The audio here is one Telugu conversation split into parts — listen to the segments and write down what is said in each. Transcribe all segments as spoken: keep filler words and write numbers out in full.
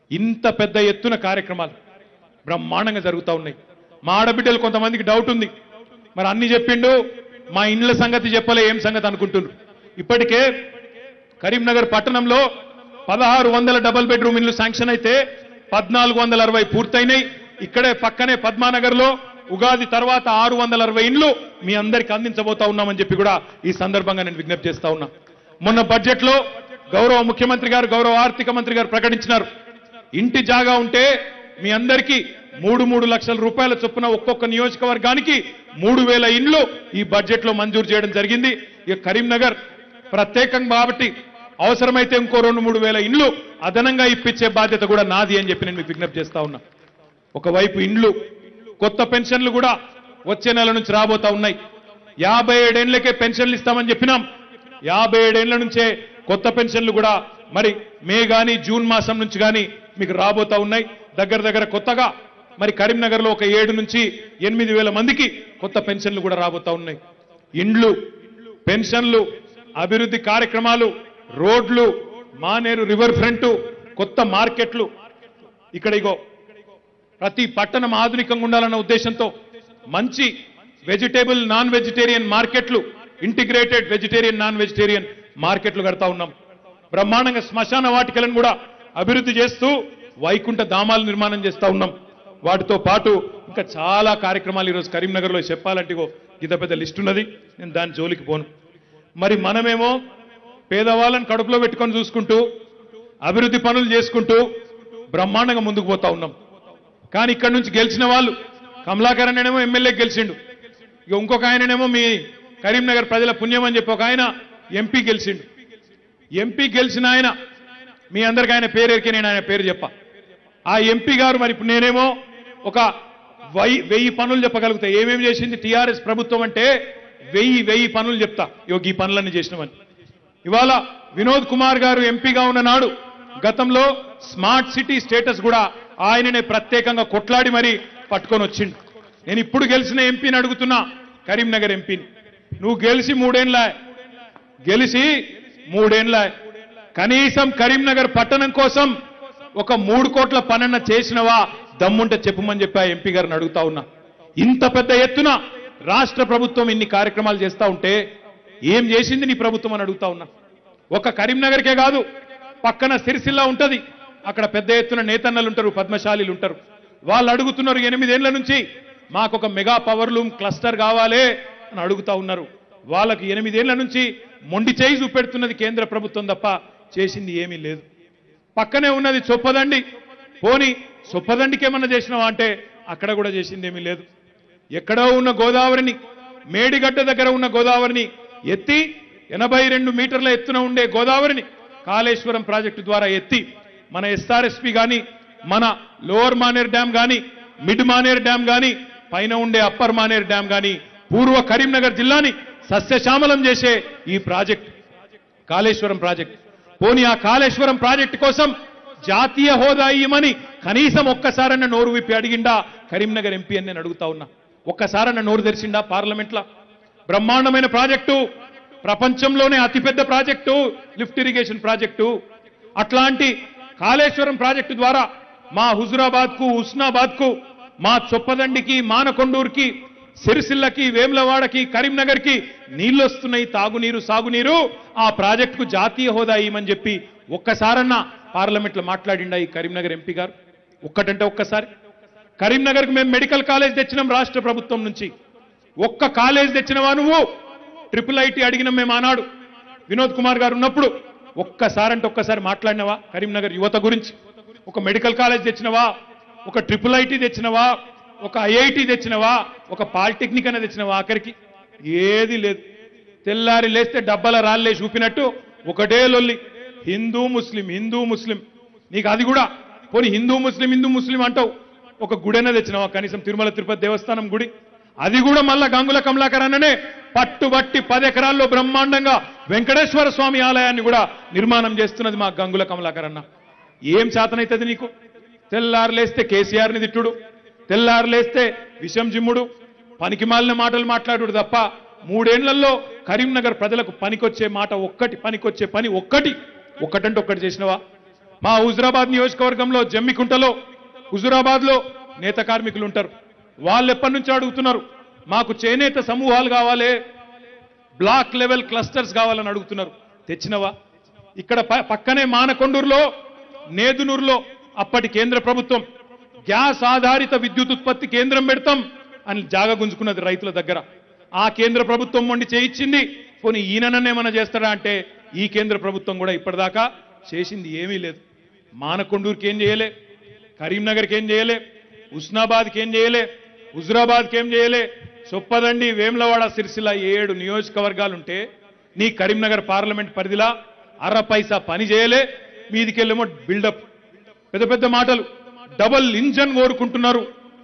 ఇంత పెద్ద ఎత్తున కార్యక్రమాలు బ్రహ్మాండంగా జరుగుతూ ఉన్నాయి. మా ఆడబిడ్డలు కొంతమందికి డౌట్ ఉంది, మరి అన్ని చెప్పిండు మా ఇండ్ల సంగతి చెప్పలే ఏం సంగతి అనుకుంటున్నారు. ఇప్పటికే కరీంనగర్ పట్టణంలో పదహారు వందల డబుల్ బెడ్రూమ్ ఇళ్లు శాంక్షన్ అయితే పద్నాలుగు వందల అరవై పూర్తయినాయి. ఇక్కడే పక్కనే పద్మానగర్ లో ఉగాది తర్వాత ఆరు వందల అరవై ఇండ్లు మీ అందరికి అందించబోతా ఉన్నామని చెప్పి కూడా ఈ సందర్భంగా నేను విజ్ఞప్తి చేస్తా ఉన్నా. మొన్న బడ్జెట్ లో గౌరవ ముఖ్యమంత్రి గారు గౌరవ ఆర్థిక మంత్రి గారు ప్రకటించినారు, ఇంటి జాగా ఉంటే మీ అందరికీ మూడు మూడు లక్షల రూపాయల చొప్పున ఒక్కొక్క నియోజకవర్గానికి మూడు వేల ఇండ్లు ఈ బడ్జెట్ లో మంజూరు చేయడం జరిగింది. ఇక కరీంనగర్ ప్రత్యేకంగా కాబట్టి అవసరమైతే ఇంకో రెండు మూడు వేల ఇండ్లు అదనంగా ఇప్పించే బాధ్యత కూడా నాది అని చెప్పి నేను మీకు విజ్ఞప్తి చేస్తా ఉన్నా. ఒకవైపు ఇండ్లు, కొత్త పెన్షన్లు కూడా వచ్చే నెల నుంచి రాబోతా ఉన్నాయి. యాభై ఏడేళ్లకే పెన్షన్లు ఇస్తామని చెప్పినాం. యాభై ఏడేళ్ల నుంచే కొత్త పెన్షన్లు కూడా మరి మే గాని జూన్ మాసం నుంచి కానీ మీకు రాబోతా ఉన్నాయి. దగ్గర దగ్గర కొత్తగా మరి కరీంనగర్ లో ఒక ఏడు నుంచి ఎనిమిది వేల మందికి కొత్త పెన్షన్లు కూడా రాబోతా ఉన్నాయి. ఇండ్లు, పెన్షన్లు, అభివృద్ధి కార్యక్రమాలు, రోడ్లు, మానేరు రివర్ ఫ్రంట్, కొత్త మార్కెట్లు. ఇక్కడ ఇగో ప్రతి పట్టణం ఆధునికంగా ఉండాలన్న ఉద్దేశంతో మంచి వెజిటేబుల్ నాన్ వెజిటేరియన్ మార్కెట్లు, ఇంటిగ్రేటెడ్ వెజిటేరియన్ నాన్ వెజిటేరియన్ మార్కెట్లు కడతా ఉన్నాం. బ్రహ్మాండంగా శ్మశాన వాటికలను కూడా అభివృద్ధి చేస్తూ వైకుంఠ ధామాలు నిర్మాణం చేస్తా ఉన్నాం. వాటితో పాటు ఇంకా చాలా కార్యక్రమాలు ఈరోజు కరీంనగర్ లో చెప్పాలంటే ఇంత పెద్ద లిస్ట్ ఉన్నది, నేను దాని జోలికి పోను. మరి మనమేమో పేదవాళ్ళని కడుపులో పెట్టుకొని చూసుకుంటూ అభివృద్ధి పనులు చేసుకుంటూ బ్రహ్మాండంగా ముందుకు పోతా ఉన్నాం. కానీ ఇక్కడ నుంచి గెలిచిన వాళ్ళు కమలాకర్ అనేమో ఎమ్మెల్యే గెలిచిండు, ఇక ఇంకొక ఆయననేమో మీ కరీంనగర్ ప్రజల పుణ్యం అని చెప్పి ఒక ఆయన ఎంపీ గెలిచిండు. ఎంపీ గెలిచిన ఆయన మీ అందరికీ ఆయన పేరుకి నేను ఆయన పేరు చెప్పా. ఆ ఎంపీ గారు మరి ఇప్పుడు నేనేమో ఒక వెయ్యి పనులు చెప్పగలుగుతా. ఏమేమి చేసింది టీఆర్ఎస్ ప్రభుత్వం అంటే వెయ్యి వెయ్యి పనులు చెప్తా. యోగి ఈ పనులన్నీ చేసినామని. ఇవాళ వినోద్ కుమార్ గారు ఎంపీగా ఉన్న నాడు గతంలో స్మార్ట్ సిటీ స్టేటస్ కూడా ఆయననే ప్రత్యేకంగా కొట్లాడి మరి పట్టుకొని వచ్చిండు. నేను ఇప్పుడు గెలిచిన ఎంపీని అడుగుతున్నా, కరీంనగర్ ఎంపీని, నువ్వు గెలిచి మూడేళ్ల గెలిచి మూడేళ్ల కనీసం కరీంనగర్ పట్టణం కోసం ఒక మూడు కోట్ల పనన్న చేసినవా? దమ్ముంటే చెప్పమని చెప్పి ఆ ఎంపీ గారిని అడుగుతా ఉన్నా. ఇంత పెద్ద ఎత్తున రాష్ట్ర ప్రభుత్వం ఇన్ని కార్యక్రమాలు చేస్తా ఉంటే ఏం చేసింది నీ ప్రభుత్వం అని అడుగుతా ఉన్నా. ఒక కరీంనగర్కే కాదు, పక్కన సిరిసిల్ల ఉంటది, అక్కడ పెద్ద ఎత్తున నేతన్నలు ఉంటారు, పద్మశాలీలు ఉంటారు. వాళ్ళు అడుగుతున్నారు ఎనిమిదేళ్ల నుంచి మాకు ఒక మెగా పవర్ లూమ్ క్లస్టర్ కావాలే అని అడుగుతా ఉన్నారు. వాళ్ళకి ఎనిమిదేళ్ల నుంచి మొండి చేయి చూపెడుతున్నది కేంద్ర ప్రభుత్వం తప్ప చేసింది ఏమీ లేదు. పక్కనే ఉన్నది చొప్పదండి, పోని చొప్పదండికి ఏమన్నా చేసినావా అంటే అక్కడ కూడా చేసింది ఏమీ లేదు. ఎక్కడో ఉన్న గోదావరిని, మేడిగడ్డ దగ్గర ఉన్న గోదావరిని ఎత్తి ఎనభై రెండు మీటర్ల ఎత్తున ఉండే గోదావరిని కాళేశ్వరం ప్రాజెక్టు ద్వారా ఎత్తి మన ఎస్ఆర్ఎస్పి కానీ, మన లోవర్ మానేర్ డ్యామ్ కానీ, మిడ్ మానేర్ డ్యామ్ కానీ, పైన ఉండే అప్పర్ మానేర్ డ్యామ్ కానీ పూర్వ కరీంనగర్ జిల్లాని సస్యశ్యామలం చేసే ఈ ప్రాజెక్ట్ కాళేశ్వరం ప్రాజెక్ట్. పోనీ ఆ కాళేశ్వరం ప్రాజెక్టు కోసం జాతీయ హోదా ఇయ్యమని కనీసం ఒక్కసారన్న నోరు విప్పి అడిగిండా కరీంనగర్ ఎంపీ అని నేను అడుగుతా ఉన్నా. ఒక్కసారన్న నోరు తెరిచిండా పార్లమెంట్లో? బ్రహ్మాండమైన ప్రాజెక్టు, ప్రపంచంలోనే అతిపెద్ద ప్రాజెక్టు లిఫ్ట్ ఇరిగేషన్ ప్రాజెక్టు. అట్లాంటి కాళేశ్వరం ప్రాజెక్టు ద్వారా మా హుజురాబాద్ కు, హుస్నాబాద్ కు, మా చొప్పదండికి, మానకొండూరుకి, సిరిసిల్లకి, వేములవాడకి, కరీంనగర్ కి నీళ్లు వస్తున్నాయి, తాగునీరు, సాగునీరు. ఆ ప్రాజెక్టుకు జాతీయ హోదా ఇవ్వమని చెప్పి ఒక్కసారన్నా పార్లమెంట్లో మాట్లాడిండా ఈ కరీంనగర్ ఎంపీ గారు? ఒక్కటంటే ఒక్కసారి. కరీంనగర్కి మేము మెడికల్ కాలేజ్ తెచ్చినాం రాష్ట్ర ప్రభుత్వం నుంచి. ఒక్క కాలేజ్ తెచ్చినవా నువ్వు? ట్రిపుల్ ఐటీ అడిగినాం మేము ఆనాడు వినోద్ కుమార్ గారు ఉన్నప్పుడు. ఒక్కసారంటే ఒక్కసారి మాట్లాడినవా కరీంనగర్ యువత గురించి? ఒక మెడికల్ కాలేజ్ తెచ్చినవా? ఒక ట్రిపుల్ ఐటీ తెచ్చినవా? ఒక ఐఐటి తెచ్చినవా? ఒక పాలిటెక్నిక్ అనేది తెచ్చినవా? ఆఖరికి ఏది లేదు. తెల్లారి లేస్తే డబ్బల రాళ్ళే చూపినట్టు ఒకటే లొల్లి, హిందూ ముస్లిం, హిందూ ముస్లిం. నీకు అది కూడా పోనీ హిందూ ముస్లిం హిందూ ముస్లిం అంటావు, ఒక గుడైనా తెచ్చినవా? కనీసం తిరుమల తిరుపతి దేవస్థానం గుడి, అది కూడా మళ్ళా గంగుల కమలాకర్ అన్ననే పట్టుబట్టి పది ఎకరాల్లో బ్రహ్మాండంగా వెంకటేశ్వర స్వామి ఆలయాన్ని కూడా నిర్మాణం చేస్తున్నది మా గంగుల కమలాకర్ అన్న. ఏం చేతనైతుంది నీకు? తెల్లారు లేస్తే కేసీఆర్ని తిట్టుడు, తెల్లారు లేస్తే విషం జిమ్ముడు, పనికిమాలిన మాటలు మాట్లాడు తప్ప మూడేళ్లలో కరీంనగర్ ప్రజలకు పనికొచ్చే మాట ఒక్కటి, పనికొచ్చే పని ఒక్కటి ఒక్కటంటే ఒక్కటి చేసినవా? మా హుజురాబాద్ నియోజకవర్గంలో జమ్మికుంటలో హుజురాబాద్లో నేత కార్మికులు ఉంటారు. వాళ్ళు ఎప్పటి నుంచి అడుగుతున్నారు, మాకు చేనేత సమూహాలు కావాలి, బ్లాక్ లెవెల్ క్లస్టర్స్ కావాలని అడుగుతున్నారు. తెచ్చినవా? ఇక్కడ పక్కనే మానకొండూరులో నేదునూరులో అప్పటి కేంద్ర ప్రభుత్వం గ్యాస్ ఆధారిత విద్యుత్ ఉత్పత్తి కేంద్రం పెడతాం అని జాగ గుంజుకున్నది రైతుల దగ్గర. ఆ కేంద్ర ప్రభుత్వం మొండి చేయించింది. పోనీ ఈయననేమన్నా చేస్తాడా అంటే ఈ కేంద్ర ప్రభుత్వం కూడా ఇప్పటిదాకా చేసింది ఏమీ లేదు. మానకొండూరుకి ఏం చేయలే, కరీంనగర్కి ఏం చేయలే, ఉస్నాబాద్కి ఏం చేయలే, హుజురాబాద్కి ఏం చేయలే. చొప్పదండి, వేములవాడ, సిరిసిల్ల ఏడు నియోజకవర్గాలుంటే నీ కరీంనగర్ పార్లమెంట్ పరిధిలా అర పైసా పని చేయలే. మీదికెళ్ళేమో బిల్డప్, పెద్ద పెద్ద మాటలు. డబల్ ఇంజన్ కోరుకుంటున్నారు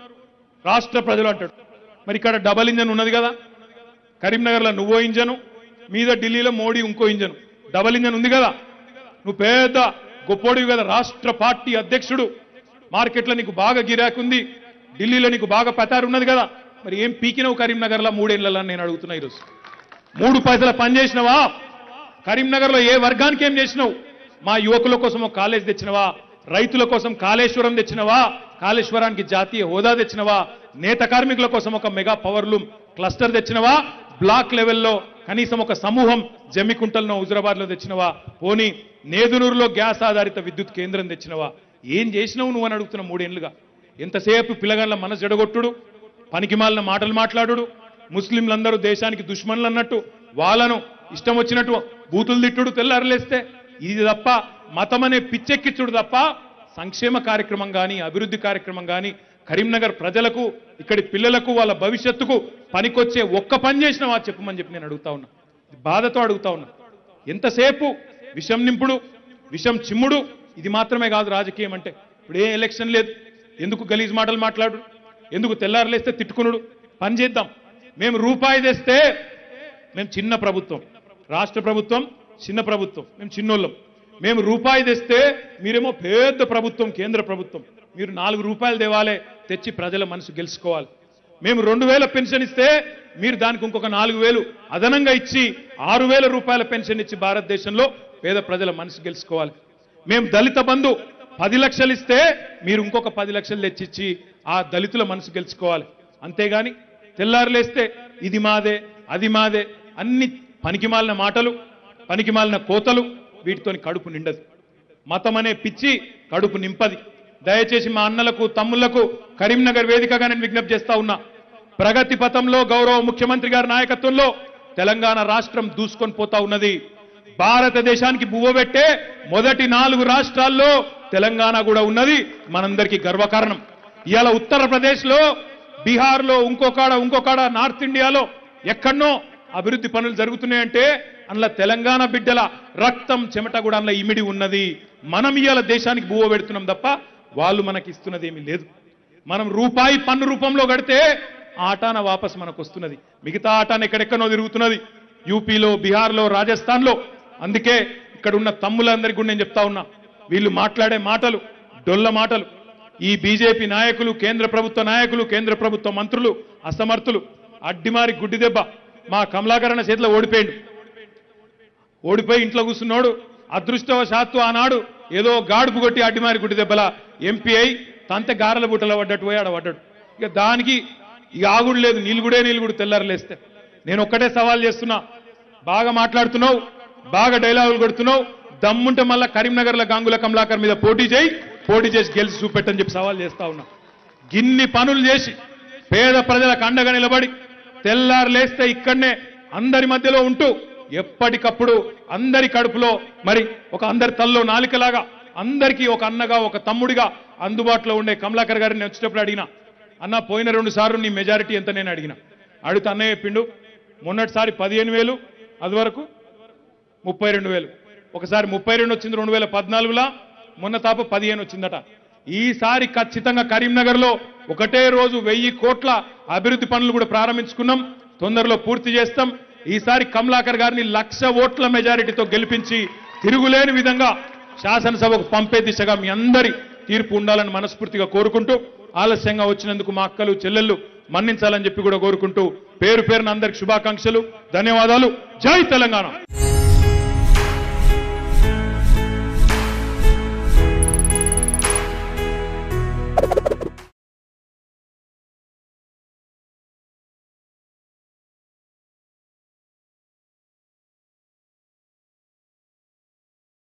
రాష్ట్ర ప్రజలు అంటాడు. మరి ఇక్కడ డబల్ ఇంజన్ ఉన్నది కదా, కరీంనగర్లో నువ్వో ఇంజను, మీద ఢిల్లీలో మోడీ ఇంకో ఇంజను, డబల్ ఇంజన్ ఉంది కదా. నువ్వు పెద్ద గొప్పోడివి కదా, రాష్ట్ర పార్టీ అధ్యక్షుడు, మార్కెట్లో నీకు బాగా గిరాకుంది, ఢిల్లీలో నీకు బాగా పతారు ఉన్నది కదా. మరి ఏం పీకినవు కరీంనగర్లో మూడేళ్లలో నేను అడుగుతున్నా. ఈరోజు మూడు పైసల పని చేసినవా? కరీంనగర్లో ఏ వర్గానికి ఏం చేసినావు? మా యువకుల కోసం ఒక కాలేజ్ తెచ్చినవా? రైతుల కోసం కాళేశ్వరం తెచ్చినవా? కాళేశ్వరానికి జాతీయ హోదా తెచ్చినవా? నేత కార్మికుల కోసం ఒక మెగా పవర్ లూమ్ క్లస్టర్ తెచ్చినవా? బ్లాక్ లెవెల్లో కనీసం ఒక సమూహం జమ్మికుంటల్లో హుజురాబాద్లో తెచ్చినవా? పోనీ నేదునూరులో గ్యాస్ ఆధారిత విద్యుత్ కేంద్రం తెచ్చినవా? ఏం చేసినావు నువ్వు అని అడుగుతున్నా. మూడేళ్లుగా ఎంతసేపు పిల్లగాళ్ళ మనసు జడగొట్టుడు, పనికిమాలిన మాటలు మాట్లాడు, ముస్లింలందరూ దేశానికి దుష్మన్లు అన్నట్టు వాళ్ళను ఇష్టం వచ్చినట్టు బూతులు తిట్టుడు, తెల్లారలేస్తే ఇది తప్ప మతం అనే పిచ్చెక్కిచ్చుడు తప్ప సంక్షేమ కార్యక్రమం కానీ అభివృద్ధి కార్యక్రమం కానీ కరీంనగర్ ప్రజలకు, ఇక్కడి పిల్లలకు, వాళ్ళ భవిష్యత్తుకు పనికొచ్చే ఒక్క పని చేసినవా చెప్పమని చెప్పి నేను అడుగుతా ఉన్నా. బాధతో అడుగుతా ఉన్నా. ఎంతసేపు విషం నింపుడు, విషం చిమ్ముడు, ఇది మాత్రమే కాదు రాజకీయం అంటే. ఇప్పుడు ఏ ఎలక్షన్ లేదు, ఎందుకు గలీజ్ మాటలు మాట్లాడు, ఎందుకు తెల్లారలేస్తే తిట్టుకునుడు? పని చేద్దాం. మేము రూపాయి తెస్తే, మేము చిన్న ప్రభుత్వం, రాష్ట్ర ప్రభుత్వం చిన్న ప్రభుత్వం, మేము చిన్నోళ్ళం. మేము రూపాయి తెస్తే మీరేమో పెద్ద ప్రభుత్వం, కేంద్ర ప్రభుత్వం. మీరు నాలుగు రూపాయలు తేవాలే, తెచ్చి ప్రజల మనసు గెలుచుకోవాలి. మేము రెండు వేల పెన్షన్ ఇస్తే మీరు దానికి ఇంకొక నాలుగు వేలు అదనంగా ఇచ్చి ఆరు వేల రూపాయల పెన్షన్ ఇచ్చి భారతదేశంలో పేద ప్రజల మనసు గెలుచుకోవాలి. మేము దళిత బంధు పది లక్షలు ఇస్తే మీరు ఇంకొక పది లక్షలు తెచ్చిచ్చి ఆ దళితుల మనసు గెలుచుకోవాలి. అంతేగాని తెల్లారులేస్తే ఇది మాదే, అది మాదే, అన్ని పనికిమాలిన మాటలు, పనికిమాలిన కోతలు, వీటితోని కడుపు నిండదు. మతం అనే పిచ్చి కడుపు నింపది. దయచేసి మా అన్నలకు, తమ్ముళ్లకు కరీంనగర్ వేదికగా నేను విజ్ఞప్తి చేస్తా ఉన్నా. ప్రగతి పథంలో గౌరవ ముఖ్యమంత్రి గారి నాయకత్వంలో తెలంగాణ రాష్ట్రం దూసుకొని పోతా ఉన్నది. భారతదేశానికి బువ్వబెట్టే మొదటి నాలుగు రాష్ట్రాల్లో తెలంగాణ కూడా ఉన్నది. మనందరికీ గర్వకారణం. ఇవాళ ఉత్తరప్రదేశ్లో, బీహార్లో, ఇంకొకాడ ఇంకొకాడ నార్త్ ఇండియాలో ఎక్కడనో అభివృద్ధి పనులు జరుగుతున్నాయంటే అందులో తెలంగాణ బిడ్డల రక్తం, చెమట కూడా అందులో ఇమిడి ఉన్నది. మనం ఇవాళ దేశానికి బువ్వ పెడుతున్నాం తప్ప వాళ్ళు మనకి ఇస్తున్నది ఏమీ లేదు. మనం రూపాయి పన్ను రూపంలో కడితే ఆటాన వాపస్ మనకు వస్తున్నది. మిగతా ఆటాన ఎక్కడెక్కడో తిరుగుతున్నది, యూపీలో, బీహార్లో, రాజస్థాన్లో. అందుకే ఇక్కడ ఉన్న తమ్ములందరికీ కూడా నేను చెప్తా ఉన్నా, వీళ్ళు మాట్లాడే మాటలు డొల్ల మాటలు. ఈ బీజేపీ నాయకులు, కేంద్ర ప్రభుత్వ నాయకులు, కేంద్ర ప్రభుత్వ మంత్రులు అసమర్థులు. అడ్డిమారి గుడ్డి దెబ్బ మా కమలాకరణ చేతిలో ఓడిపోయిండు. ఓడిపోయి ఇంట్లో కూర్చున్నాడు. అదృష్టవశాత్తు ఆనాడు ఏదో గాడుపు కొట్టి అడ్డిమారి గుడ్డి దెబ్బల ఎంపీ అయి తంతే గారెల బుట్టలో పడ్డట్టు పోయి ఆడ పడ్డాడు. ఇక దానికి ఇక ఆగుడు లేదు, నీళ్ళుగుడే నీళ్ళుగుడు తెల్లారలేస్తే. నేను ఒక్కటే సవాల్ చేస్తున్నా, బాగా మాట్లాడుతున్నావు, బాగా డైలాగులు కొడుతున్నావు, దమ్ముంటే మళ్ళా కరీంనగర్ల గాంగుల కమలాకర్ మీద పోటీ చేయి, పోటీ చేసి గెలిచి చూపెట్టని చెప్పి సవాల్ చేస్తా ఉన్నా. గిన్ని పనులు చేసి పేద ప్రజలకు అండగా నిలబడి తెల్లారులేస్తే ఇక్కడనే అందరి మధ్యలో ఉంటూ ఎప్పటికప్పుడు అందరి కడుపులో మరి ఒక అందరి తల్లో నాలికలాగా అందరికీ ఒక అన్నగా, ఒక తమ్ముడిగా అందుబాటులో ఉండే కమలాకర్ గారిని వచ్చేటప్పుడు అడిగినా, అన్న పోయిన రెండు సార్లు నీ మెజారిటీ ఎంత నేను అడిగిన. అడిగితే అన్నయ్య చెప్పిండు, మొన్నటిసారి పదిహేను వేలు అది వరకు ముప్పై రెండు వేలు ఒకసారి ముప్పై రెండు వచ్చింది రెండు వేల పద్నాలుగులా, మొన్న తాప పదిహేను వచ్చిందట. ఈసారి ఖచ్చితంగా కరీంనగర్లో ఒకటే రోజు వెయ్యి కోట్ల అభివృద్ధి పనులు కూడా ప్రారంభించుకున్నాం, తొందరలో పూర్తి చేస్తాం. ఈసారి కమలాకర్ గారిని లక్ష ఓట్ల మెజారిటీతో గెలిపించి తిరుగులేని విధంగా శాసనసభకు పంపే దిశగా మీ అందరి తీర్పు ఉండాలని మనస్ఫూర్తిగా కోరుకుంటూ, ఆలస్యంగా వచ్చినందుకు మా అక్కలు, చెల్లెళ్ళు మన్నించాలని చెప్పి కూడా కోరుకుంటూ పేరు పేరున అందరికి శుభాకాంక్షలు, ధన్యవాదాలు. జై తెలంగాణ.